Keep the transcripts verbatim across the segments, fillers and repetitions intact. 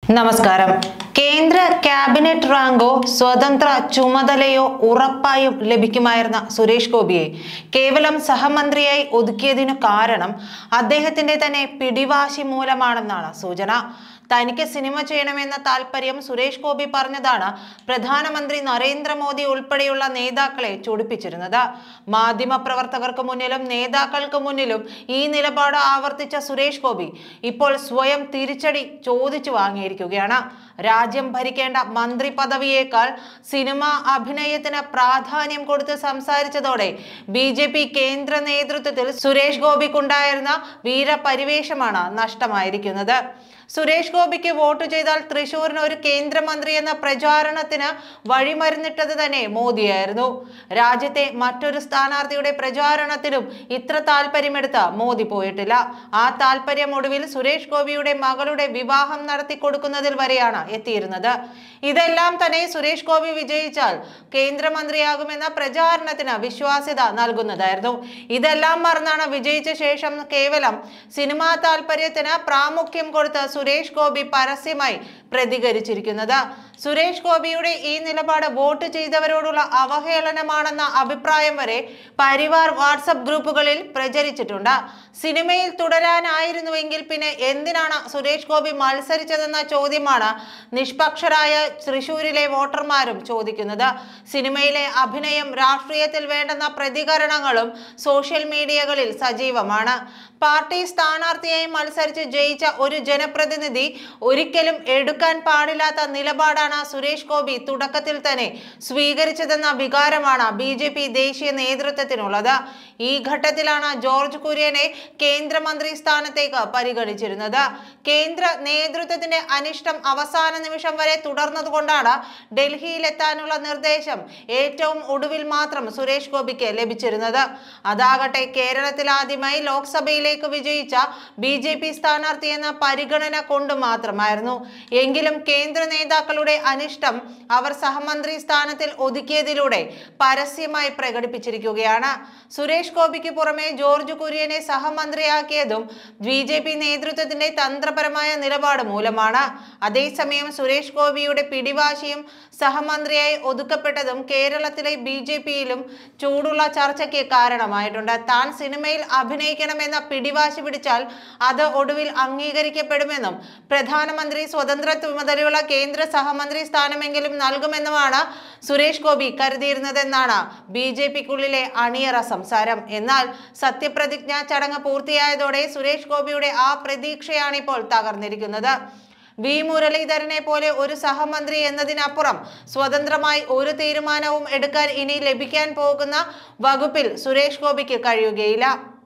നമസ്കാരം. കേന്ദ്ര ക്യാബിനറ്റ് റാങ്കോ സ്വതന്ത്ര ചുമതലയോ ഉറപ്പായും ലഭിക്കുമായിരുന്ന സുരേഷ് ഗോപിയെ കേവലം സഹമന്ത്രിയായി ഒതുക്കിയതിനു കാരണം അദ്ദേഹത്തിന്റെ തന്നെ പിടിവാശി മൂലമാണെന്നാണ് സൂചന. തനിക്ക് സിനിമ ചെയ്യണമെന്ന താല്പര്യം സുരേഷ് ഗോപി പറഞ്ഞതാണ് പ്രധാനമന്ത്രി നരേന്ദ്രമോദി ഉൾപ്പെടെയുള്ള നേതാക്കളെ ചൊടിപ്പിച്ചിരുന്നത്. മാധ്യമപ്രവർത്തകർക്ക് മുന്നിലും നേതാക്കൾക്ക് മുന്നിലും ഈ നിലപാട് ആവർത്തിച്ച സുരേഷ് ഗോപി ഇപ്പോൾ സ്വയം തിരിച്ചടി ചോദിച്ചു വാങ്ങിയിരിക്കുകയാണ്. രാജ്യം ഭരിക്കേണ്ട മന്ത്രി പദവിയേക്കാൾ സിനിമാ അഭിനയത്തിന് പ്രാധാന്യം കൊടുത്ത് സംസാരിച്ചതോടെ ബി ജെ പി കേന്ദ്ര നേതൃത്വത്തിൽ സുരേഷ് ഗോപിക്കുണ്ടായിരുന്ന വീരപരിവേഷമാണ് നഷ്ടമായിരിക്കുന്നത്. സുരേഷ് ഗോപിക്ക് വോട്ട് ചെയ്താൽ തൃശൂരിന് ഒരു കേന്ദ്രമന്ത്രി എന്ന പ്രചാരണത്തിന് വഴിമരുന്നിട്ടത് തന്നെ മോദിയായിരുന്നു. രാജ്യത്തെ മറ്റൊരു സ്ഥാനാർത്ഥിയുടെ പ്രചാരണത്തിനും ഇത്ര താല്പര്യമെടുത്ത് മോദി പോയിട്ടില്ല. ആ താല്പര്യം ഒടുവിൽ സുരേഷ് ഗോപിയുടെ മകളുടെ വിവാഹം നടത്തി കൊടുക്കുന്നതിൽ വരെയാണ് എത്തിയിരുന്നത്. ഇതെല്ലാം തന്നെ സുരേഷ് ഗോപി വിജയിച്ചാൽ കേന്ദ്രമന്ത്രിയാകുമെന്ന പ്രചാരണത്തിന് വിശ്വാസ്യത നൽകുന്നതായിരുന്നു. ഇതെല്ലാം മറന്നാണ് വിജയിച്ച ശേഷം കേവലം സിനിമാ താല്പര്യത്തിന് പ്രാമുഖ്യം കൊടുത്ത് സുരേഷ് ഗോപി പരസ്യമായി പ്രതികരിച്ചിരിക്കുന്നത്. സുരേഷ് ഗോപിയുടെ ഈ നിലപാട് വോട്ട് ചെയ്തവരോടുള്ള അവഹേളനമാണെന്ന അഭിപ്രായം വരെ പരിവാർ വാട്സപ്പ് ഗ്രൂപ്പുകളിൽ പ്രചരിച്ചിട്ടുണ്ട്. സിനിമയിൽ തുടരാനായിരുന്നുവെങ്കിൽ പിന്നെ എന്തിനാണ് സുരേഷ് ഗോപി മത്സരിച്ചതെന്ന ചോദ്യമാണ് നിഷ്പക്ഷരായ തൃശൂരിലെ വോട്ടർമാരും ചോദിക്കുന്നത്. സിനിമയിലെ അഭിനയം രാഷ്ട്രീയത്തിൽ വേണ്ടെന്ന പ്രതികരണങ്ങളും സോഷ്യൽ മീഡിയകളിൽ സജീവമാണ്. പാർട്ടി സ്ഥാനാർത്ഥിയായി മത്സരിച്ച് ജയിച്ച ഒരു ജനപ്രതിനിധി ഒരിക്കലും എടുക്കാൻ പാടില്ലാത്ത നിലപാടാണ് സുരേഷ് ഗോപി തുടക്കത്തിൽ തന്നെ സ്വീകരിച്ചതെന്ന വികാരമാണ് ബി ജെ പി ദേശീയ നേതൃത്വത്തിനുള്ളത്. ഈ ഘട്ടത്തിലാണ് ജോർജ് കുര്യനെ കേന്ദ്രമന്ത്രി സ്ഥാനത്തേക്ക് പരിഗണിച്ചിരുന്നത്. കേന്ദ്ര നേതൃത്വത്തിന്റെ അനിഷ്ടം അവസാന നിമിഷം വരെ തുടർന്നതുകൊണ്ടാണ് ഡൽഹിയിലെത്താനുള്ള നിർദ്ദേശം ഏറ്റവും ഒടുവിൽ മാത്രം സുരേഷ് ഗോപിക്ക് ലഭിച്ചിരുന്നത്. അതാകട്ടെ കേരളത്തിൽ ആദ്യമായി ലോക്സഭയിലേക്ക് വിജയിച്ച ബി ജെ പി സ്ഥാനാർത്ഥി എന്ന പരിഗണന കൊണ്ട് മാത്രമായിരുന്നു. എങ്കിലും കേന്ദ്ര നേതാക്കളുടെ അനിഷ്ടം അവർ സഹമന്ത്രി സ്ഥാനത്തിൽ ഒതുക്കിയതിലൂടെ പരസ്യമായി പ്രകടിപ്പിച്ചിരിക്കുകയാണ്. സുരേഷ് ഗോപിക്ക് പുറമെ ജോർജ് കുര്യനെ സഹമന്ത്രിയാക്കിയതും ബി ജെ പി നേതൃത്വത്തിന്റെ തന്ത്രപരമായ നിലപാട് മൂലമാണ്. അതേസമയം സുരേഷ് ഗോപിയുടെ പിടിവാശിയും സഹമന്ത്രിയായി ഒതുക്കപ്പെട്ടതും കേരളത്തിലെ ബി ജെ പിയിലും ചൂടുള്ള ചർച്ചയ്ക്ക് കാരണമായിട്ടുണ്ട്. താൻ സിനിമയിൽ അഭിനയിക്കണമെന്ന പിടിവാശി പിടിച്ചാൽ അത് ഒടുവിൽ അംഗീകരിക്കപ്പെടുമെന്നും പ്രധാനമന്ത്രി സ്വതന്ത്ര ചുമതലയുള്ള കേന്ദ്ര സഹമന്ത്രി സ്ഥാനമെങ്കിലും നൽകുമെന്നുമാണ് സുരേഷ് ഗോപി കരുതിയിരുന്നതെന്നാണ് ബി ജെ പിക്കുള്ളിലെ അണിയറ സംസാരം. എന്നാൽ സത്യപ്രതിജ്ഞാ ചടങ്ങ് പൂർത്തിയായതോടെ സുരേഷ് ഗോപിയുടെ ആ പ്രതീക്ഷയാണ് ഇപ്പോൾ തകർന്നിരിക്കുന്നത്. വി മുരളീധരനെ പോലെ ഒരു സഹമന്ത്രി എന്നതിനപ്പുറം സ്വതന്ത്രമായി ഒരു തീരുമാനവും എടുക്കാൻ ഇനി ലഭിക്കാൻ പോകുന്ന വകുപ്പിൽ സുരേഷ് ഗോപിക്ക് കഴിയുകയില്ല.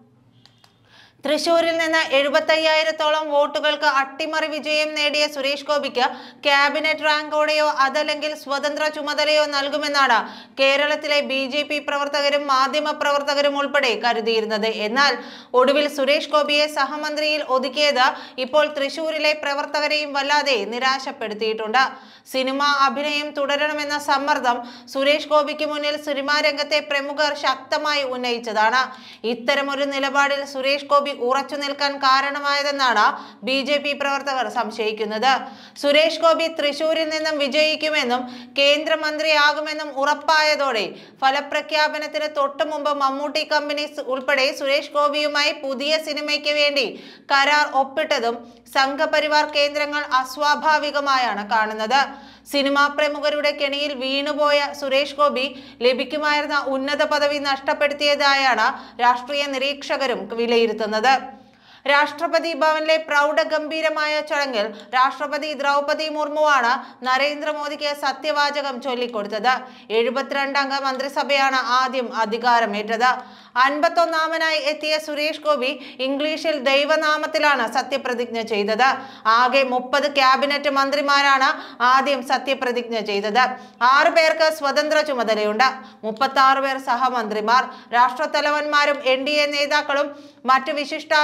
തൃശൂരിൽ നിന്ന് എഴുപത്തയ്യായിരത്തോളം വോട്ടുകൾക്ക് അട്ടിമറി വിജയം നേടിയ സുരേഷ് ഗോപിക്ക് ക്യാബിനറ്റ് റാങ്കോടെയോ അതല്ലെങ്കിൽ സ്വതന്ത്ര ചുമതലയോ നൽകുമെന്നാണ് കേരളത്തിലെ ബി ജെ പി പ്രവർത്തകരും മാധ്യമ പ്രവർത്തകരും ഉൾപ്പെടെ കരുതിയിരുന്നത്. എന്നാൽ ഒടുവിൽ സുരേഷ് ഗോപിയെ സഹമന്ത്രിയിൽ ഒതുക്കിയത് ഇപ്പോൾ തൃശൂരിലെ പ്രവർത്തകരെയും വല്ലാതെ നിരാശപ്പെടുത്തിയിട്ടുണ്ട്. സിനിമാ അഭിനയം തുടരണമെന്ന സമ്മർദ്ദം സുരേഷ് ഗോപിക്ക് മുന്നിൽ സിനിമാ രംഗത്തെ പ്രമുഖർ ശക്തമായി ഉന്നയിച്ചതാണ്. ഇത്തരമൊരു നിലപാടിൽ സുരേഷ് ഗോപി ഉറച്ചു നിൽക്കാൻ കാരണമായതെന്നാണ് ബി ജെ പി പ്രവർത്തകർ സംശയിക്കുന്നത്. സുരേഷ് ഗോപി തൃശൂരിൽ നിന്നും വിജയിക്കുമെന്നും കേന്ദ്രമന്ത്രിയാകുമെന്നും ഉറപ്പായതോടെ ഫലപ്രഖ്യാപനത്തിന് തൊട്ടു മുമ്പ് മമ്മൂട്ടി കമ്പനി ഉൾപ്പെടെ സുരേഷ് ഗോപിയുമായി പുതിയ സിനിമയ്ക്ക് വേണ്ടി കരാർ ഒപ്പിട്ടതും സംഘപരിവാർ കേന്ദ്രങ്ങൾ അസ്വാഭാവികമായാണ് കാണുന്നത്. സിനിമാ പ്രമുഖരുടെ കെണിയിൽ വീണുപോയ സുരേഷ് ഗോപി ലഭിക്കുമായിരുന്ന ഉന്നത പദവി നഷ്ടപ്പെടുത്തിയതായാണ് രാഷ്ട്രീയ നിരീക്ഷകരും വിലയിരുത്തുന്നത്. രാഷ്ട്രപതി ഭവനിലെ പ്രൗഢഗംഭീരമായ ചടങ്ങിൽ രാഷ്ട്രപതി ദ്രൗപദി മുർമുവാണ് നരേന്ദ്രമോദിക്ക് സത്യവാചകം ചൊല്ലിക്കൊടുത്തത്. എഴുപത്തിരണ്ടംഗ മന്ത്രിസഭയാണ് ആദ്യം അധികാരമേറ്റത്. അൻപത്തൊന്നാമനായി എത്തിയ സുരേഷ് ഗോപി ഇംഗ്ലീഷിൽ ദൈവനാമത്തിലാണ് സത്യപ്രതിജ്ഞ ചെയ്തത്. ആകെ മുപ്പത് ക്യാബിനറ്റ് മന്ത്രിമാരാണ് ആദ്യം സത്യപ്രതിജ്ഞ ചെയ്തത്. ആറ് പേർക്ക് സ്വതന്ത്ര ചുമതലയുണ്ട്. മുപ്പത്തി ആറ് പേർ സഹമന്ത്രിമാർ. രാഷ്ട്രത്തലവന്മാരും എൻ ഡി എ നേതാക്കളും മറ്റ് വിശിഷ്ടാതിഥികളും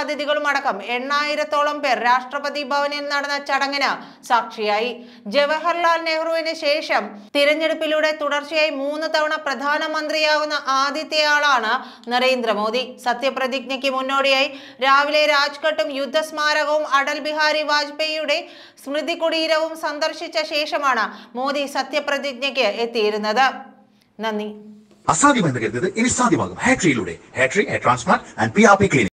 അടക്കം എണ്ണായിരത്തോളം പേർ രാഷ്ട്രപതി ഭവനിൽ നടന്ന ചടങ്ങിന് സാക്ഷിയായി. ജവഹർലാൽ നെഹ്റുവിന് ശേഷം തിരഞ്ഞെടുപ്പിലൂടെ തുടർച്ചയായി മൂന്ന് തവണ പ്രധാനമന്ത്രിയാകുന്ന ആദ്യത്തെയാളാണ് നരേന്ദ്രമോദി. സത്യപ്രതിജ്ഞയ്ക്ക് മുന്നോടിയായി രാവിലെ രാജ്ഘട്ടും യുദ്ധസ്മാരകവും അടൽ ബിഹാരി വാജ്പേയിയുടെ സ്മൃതി കുടീരവും സന്ദർശിച്ച ശേഷമാണ് മോദി സത്യപ്രതിജ്ഞയ്ക്ക് എത്തിയിരുന്നത്. നന്ദി. അസാധ്യമെന്ന് കരുതുന്നത് ഇനി സാധ്യമാകും. ഹാട്രിയിലൂടെ ഹാട്രി hair transplant and P R P clinic.